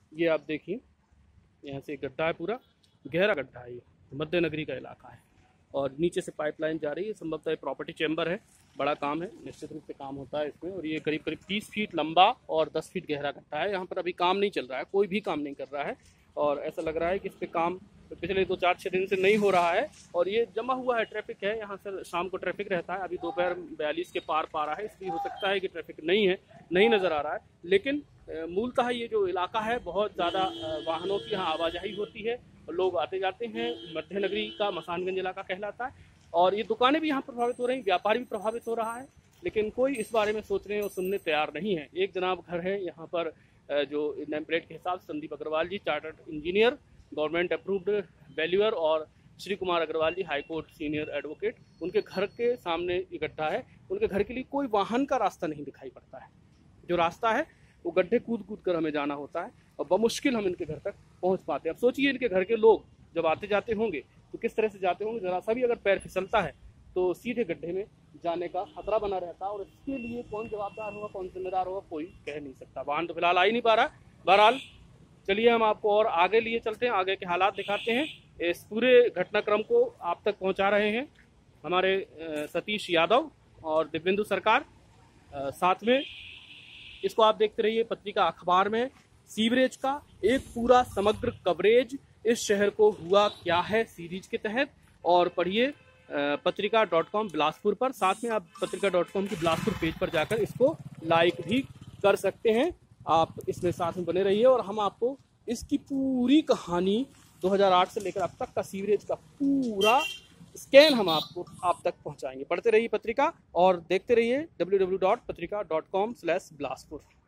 ये आप देखिए, यहाँ से गड्ढा है, पूरा गहरा गड्ढा है, ये मध्य नगरी का इलाका है और नीचे से पाइपलाइन जा रही है। संभवतः प्रॉपर्टी चैम्बर है, बड़ा काम है, निश्चित रूप से काम होता है इसमें। और ये करीब करीब 30 फीट लंबा और 10 फीट गहरा गड्ढा है। यहाँ पर अभी काम नहीं चल रहा है, कोई भी काम नहीं कर रहा है और ऐसा लग रहा है कि इस पर काम पिछले 2-4-6 दिन से नहीं हो रहा है। और ये जमा हुआ है, ट्रैफिक है यहाँ से, शाम को ट्रैफिक रहता है। अभी दोपहर 42 के पार पा रहा है, इसलिए हो सकता है कि ट्रैफिक नहीं है, नहीं नज़र आ रहा है। लेकिन मूलतः ये जो इलाका है बहुत ज़्यादा वाहनों की यहाँ आवाजाही होती है, लोग आते जाते हैं। मध्य नगरी का मसानगंज इलाका कहलाता है और ये दुकानें भी यहाँ प्रभावित हो रही हैं, व्यापारी भी प्रभावित हो रहा है, लेकिन कोई इस बारे में सोचने और सुनने तैयार नहीं है। एक जनाब घर है यहाँ पर जो नेम प्लेट के हिसाब से Sandeep Agrawal ji, chartered engineer, government approved valuer, और Shri Kumar Agrawal ji, high court senior advocate. उनके घर के सामने इकट्ठा है। उनके घर के लिए कोई वाहन का रास्ता नहीं दिखाई पड़ता है। जो रास्ता है वो गड्ढे कूद कूद कर हमें जाना होता है और बमुश्किल हम इनके घर तक पहुंच पाते हैं। अब सोचिए इनके घर के लोग जब आते जाते होंगे तो किस तरह से जाते होंगे। जरा सा भी अगर पैर फिसलता है तो सीधे गड्ढे में जाने का खतरा बना रहता है और इसके लिए कौन जवाबदार होगा, कौन जिम्मेदार होगा, कोई कह नहीं सकता। वाहन तो फिलहाल आ ही नहीं पा रहा। बहरहाल चलिए हम आपको और आगे लिए चलते हैं, आगे के हालात दिखाते हैं। इस पूरे घटनाक्रम को आप तक पहुंचा रहे हैं हमारे सतीश यादव और दिव्येंदु सरकार। साथ में इसको आप देखते रहिए। पत्रिका अखबार में सीवरेज का एक पूरा समग्र कवरेज, इस शहर को हुआ क्या है सीरीज के तहत, और पढ़िए पत्रिका.com बिलासपुर पर। साथ में आप पत्रिका.com की बिलासपुर पेज पर जाकर इसको लाइक भी कर सकते हैं। आप इसमें साथ में बने रहिए और हम आपको इसकी पूरी कहानी 2008 से लेकर अब तक का सीवरेज का पूरा स्कैन हम आपको आप तक पहुंचाएंगे। पढ़ते रहिए पत्रिका और देखते रहिए www.patrika.com/बिलासपुर।